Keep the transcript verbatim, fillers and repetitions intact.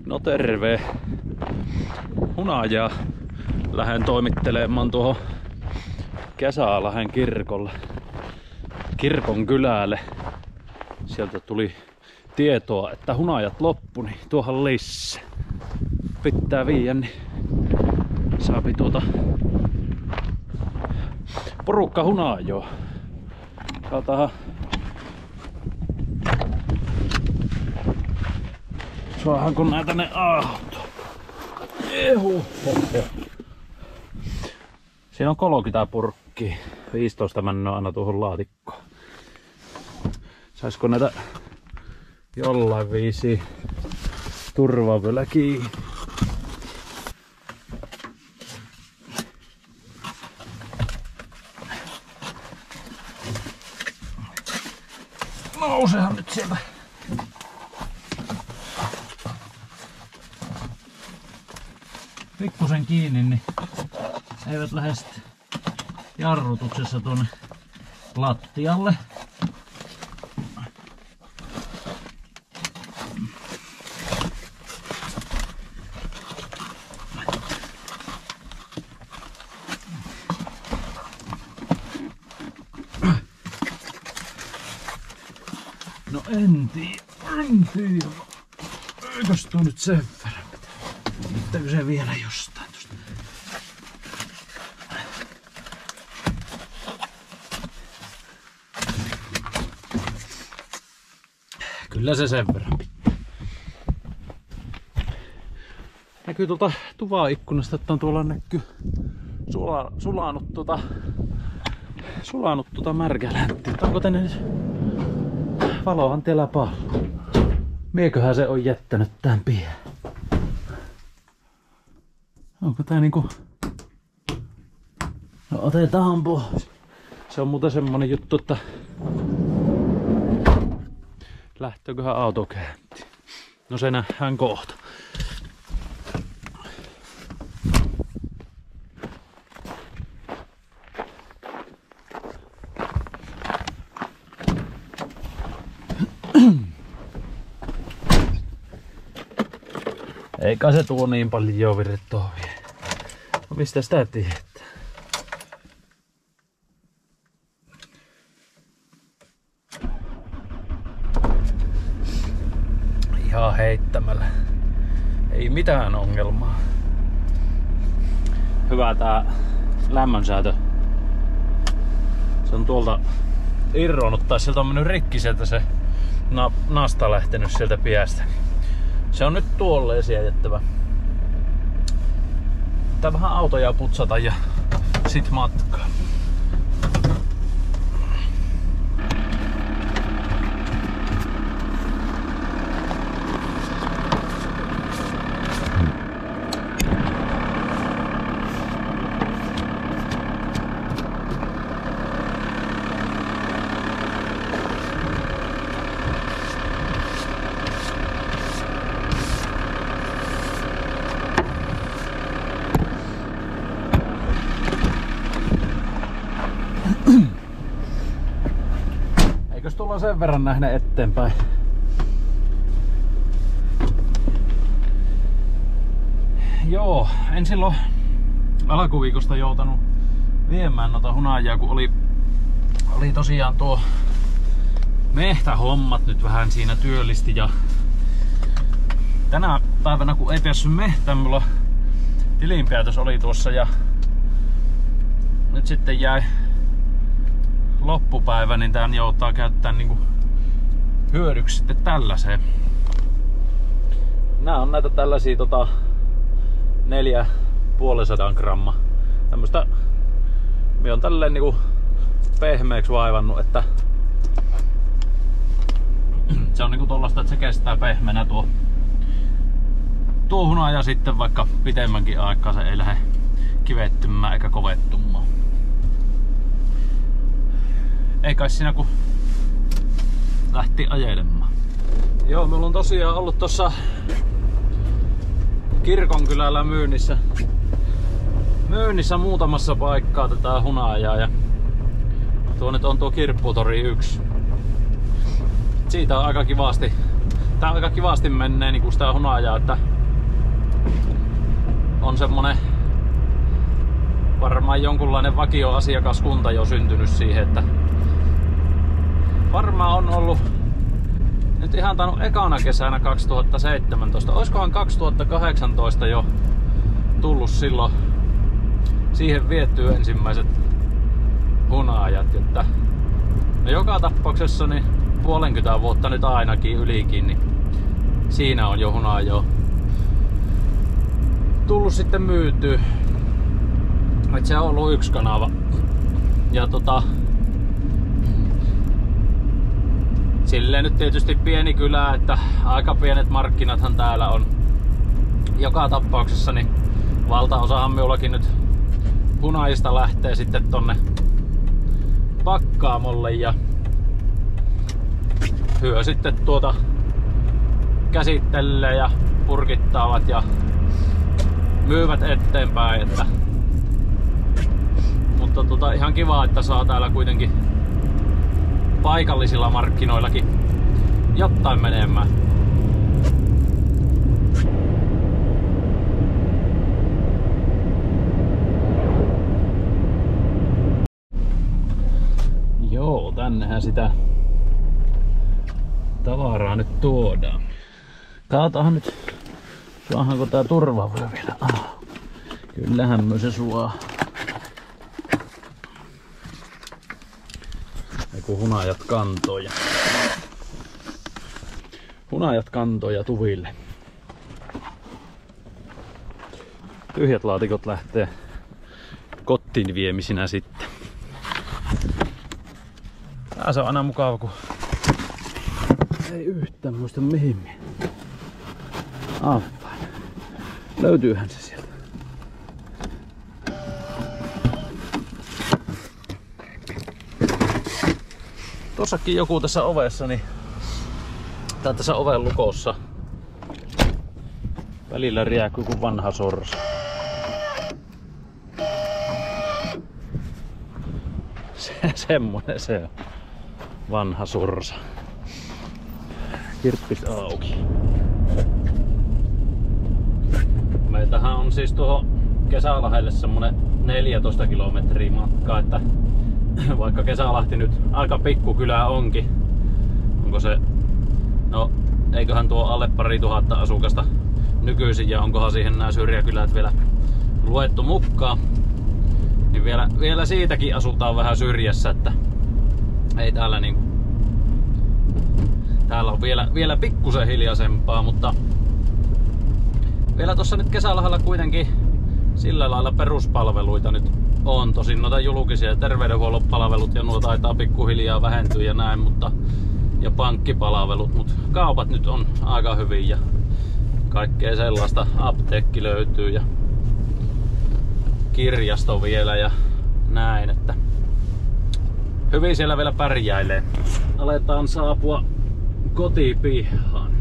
No terve. Hunajaa lähden toimittelemaan tuohon Kesälähen kirkolle. Kirkon kylälle. Sieltä tuli tietoa, että hunajat loppu, niin tuohon lisää. Pitää viiä, niin saapi tuota porukka hunajoa. Katsotaan. Saadaanko näitä ne auto? Ehu. Siinä on kolmekymmentä purkkia. viisitoista männöä aina tuohon laatikkoon. Saisko näitä jollain viisi turvaa vielä kiinni? Nousehan nyt sieltä. Pikkusen kiinni, niin eivät lähde jarrutuksessa tuonne lattialle. No en tiedä, en tiedä. Eikös tuo nyt sen verran pitää? Pitääkö se vielä jostain tosta? Kyllä se sen verran pitää. Näkyy tuolta tuvaikkunasta, että on tuolla näkyy sula, sulanut tuota sulanut tuota märkäläntti. Onko tänne nyt valohan teillä paljon? Mieköhän se on jättänyt tän pien? Onko tää niinku... No otetaan pois. Se on muuten semmonen juttu, että... Lähtököhän auto käyntiin? No se nähdään kohta. Eikä se tuo niin paljon virtoa vielä. No mistä sitä tietää? Ihan heittämällä. Ei mitään ongelmaa. Hyvä tää lämmönsäätö. Se on tuolta irronnut tai sieltä on mennyt rikki sieltä se na nasta lähtenyt sieltä piestä. Se on nyt tuolle siedettävä. Tää vähän autoja putsata ja sit matkaa. Eikös tulla sen verran nähdä eteenpäin? Joo, en silloin alkuviikosta joutanut viemään noita hunajaa, kun oli, oli tosiaan tuo mehtähommat nyt vähän siinä työllisti. Ja tänä päivänä kun ei päässyt mehtään, mulla tilinpäätös oli tuossa ja nyt sitten jäi loppupäivä, niin tän joutaa käyttää niinku hyödyksi sitten tällaiseen. Nää on näitä tällaisia tota neljä puolisataa gramma. Tämmöstä minä on tälleen niinku pehmeäksi vaivannut, että se on niinku tollasta, että se kestää pehmeänä tuo tuo hunaja sitten vaikka pitemmänkin aikaa se ei lähde kivettymään eikä kovettumaan. Ei kai siinä kun lähti ajelemaan. Joo, meillä on tosiaan ollut tossa Kirkonkylällä myynnissä myynnissä muutamassa paikkaa tätä hunajaa ja tuo nyt on tuo Kirpputori yksi. Siitä on aika kivasti, tää aika kivasti menee niin sitä hunajaa, että on semmonen varmaan jonkunlainen vakioasiakaskunta jo syntynyt siihen, että varmaan on ollut nyt ihan tainnut ekana kesänä kaksituhattaseitsemäntoista. Oiskohan kaksituhattakahdeksantoista jo tullut silloin siihen viettyy ensimmäiset hunaajat, että no joka tapauksessa niin puolenkymmentä vuotta nyt ainakin ylikin, niin siinä on jo hunaajoa tullut sitten myytyä. Et se on ollut yksi kanava. Ja tota silleen nyt tietysti pieni kylä, että aika pienet markkinathan täällä on. Joka tapauksessa niin valtaosahan minullakin nyt hunaajista lähtee sitten tonne Pakkaamolle ja hyö sitten tuota käsittelee ja purkittavat ja myyvät eteenpäin, että mutta tota ihan kiva, että saa täällä kuitenkin paikallisilla markkinoillakin jotain menemään. Joo, tännehän sitä tavaraa nyt tuodaan. Katsotaan nyt, suahanko tää turvavyö vielä. Ah, kyllähän myös se suo. Eiku hunajat kantoja. Hunajat kantoja tuville. Tyhjät laatikot lähtee kotiin viemisinä sitten. Tää se on aina mukava, kun ei yhtään muista mihin mie. Aivan. Löytyyhän se sieltä. Tossakin joku tässä ovessa, niin tää tässä oven lukossa välillä riäkyy kuin vanha sorsa. Se, semmonen se on. Vanha sorsa. Kirppis auki. Meiltähän on siis tuohon Kesälahdelle semmonen neljätoista kilometriä matkaa, että vaikka Kesälahti nyt aika pikkukylä onkin, onko se, no eiköhän tuo alle pari tuhatta asukasta nykyisin ja onkohan siihen nämä syrjäkylät vielä luettu mukaan, niin vielä, vielä siitäkin asutaan vähän syrjässä, että ei täällä niin, täällä on vielä, vielä pikkusen hiljaisempaa, mutta vielä tuossa nyt Kesälahdella kuitenkin sillä lailla peruspalveluita nyt on. Tosin noita julkisia terveydenhuollon palvelut ja nuo taitaa pikkuhiljaa vähentyä ja näin, mutta ja pankkipalvelut, mutta kaupat nyt on aika hyvin ja kaikkea sellaista. Apteekki löytyy ja kirjasto vielä ja näin, että hyvin siellä vielä pärjäilee. Aletaan saapua kotipihaan.